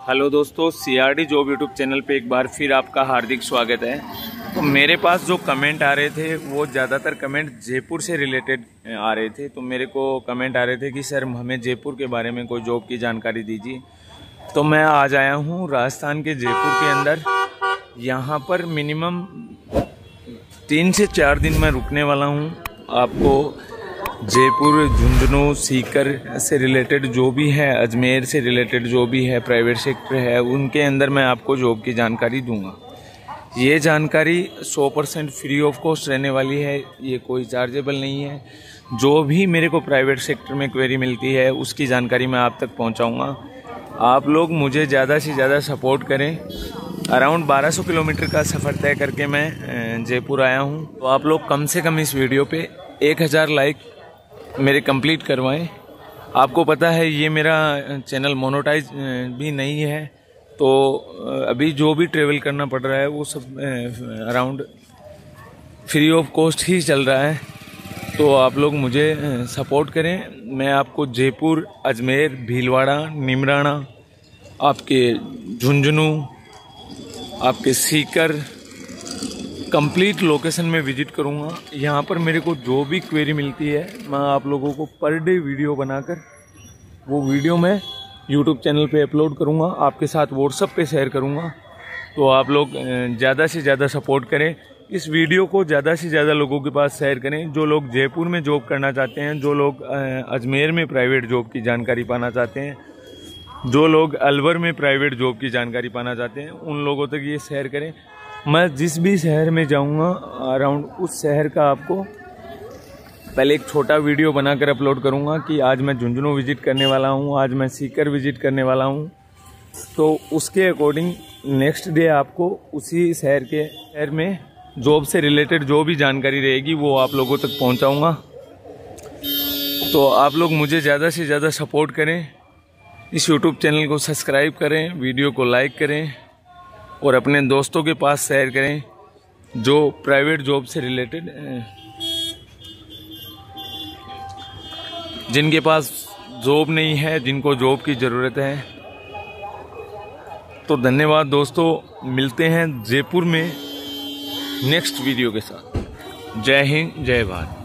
Hello दोस्तों, CRD job YouTube channel पे एक बार फिर आपका हार्दिक स्वागत है। तो मेरे पास जो कमेंट आ रहे थे वो ज़्यादातर कमेंट जयपुर से रिलेटेड आ रहे थे। तो मेरे को कमेंट आ रहे थे कि सर हमें जयपुर के बारे में कोई जॉब की जानकारी दीजिए। तो मैं आज आया हूँ राजस्थान के जयपुर के अंदर। यहाँ पर मिनिमम 3 से 4 दिन मैं रुकने वाला हूँ। आपको जयपुर, झुंझुनू, सीकर से रिलेटेड जो भी है, अजमेर से रिलेटेड जो भी है, प्राइवेट सेक्टर है, उनके अंदर मैं आपको जॉब की जानकारी दूंगा। ये जानकारी 100% फ्री ऑफ कॉस्ट रहने वाली है, ये कोई चार्जेबल नहीं है। जो भी मेरे को प्राइवेट सेक्टर में क्वेरी मिलती है उसकी जानकारी मैं आप तक पहुंचाऊंगा। आप लोग मुझे ज़्यादा से ज़्यादा सपोर्ट करें। अराउंड 1200 किलोमीटर का सफ़र तय करके मैं जयपुर आया हूँ। तो आप लोग कम से कम इस वीडियो पे 1000 लाइक मेरे कंप्लीट करवाएं। आपको पता है ये मेरा चैनल मोनेटाइज भी नहीं है, तो अभी जो भी ट्रेवल करना पड़ रहा है वो सब अराउंड फ्री ऑफ कॉस्ट ही चल रहा है। तो आप लोग मुझे सपोर्ट करें। मैं आपको जयपुर, अजमेर, भीलवाड़ा, निमराना, आपके झुंझुनू, आपके सीकर कंप्लीट लोकेशन में विजिट करूंगा। यहाँ पर मेरे को जो भी क्वेरी मिलती है मैं आप लोगों को पर डे वीडियो बनाकर वो वीडियो मैं यूट्यूब चैनल पे अपलोड करूंगा, आपके साथ व्हाट्सएप पे शेयर करूंगा। तो आप लोग ज़्यादा से ज़्यादा सपोर्ट करें। इस वीडियो को ज़्यादा से ज़्यादा लोगों के पास शेयर करें। जो लोग जयपुर में जॉब करना चाहते हैं, जो लोग अजमेर में प्राइवेट जॉब की जानकारी पाना चाहते हैं, जो लोग अलवर में प्राइवेट जॉब की जानकारी पाना चाहते हैं, उन लोगों तक ये शेयर करें। मैं जिस भी शहर में जाऊंगा अराउंड उस शहर का आपको पहले एक छोटा वीडियो बनाकर अपलोड करूंगा कि आज मैं झुंझुनू विजिट करने वाला हूं, आज मैं सीकर विजिट करने वाला हूं। तो उसके अकॉर्डिंग नेक्स्ट डे आपको उसी शहर में जॉब से रिलेटेड जो भी जानकारी रहेगी वो आप लोगों तक पहुंचाऊंगा। तो आप लोग मुझे ज़्यादा से ज़्यादा सपोर्ट करें। इस यूट्यूब चैनल को सब्सक्राइब करें, वीडियो को लाइक करें और अपने दोस्तों के पास शेयर करें जो प्राइवेट जॉब से रिलेटेड, जिनके पास जॉब नहीं है, जिनको जॉब की ज़रूरत है। तो धन्यवाद दोस्तों, मिलते हैं जयपुर में नेक्स्ट वीडियो के साथ। जय हिंद, जय भारत।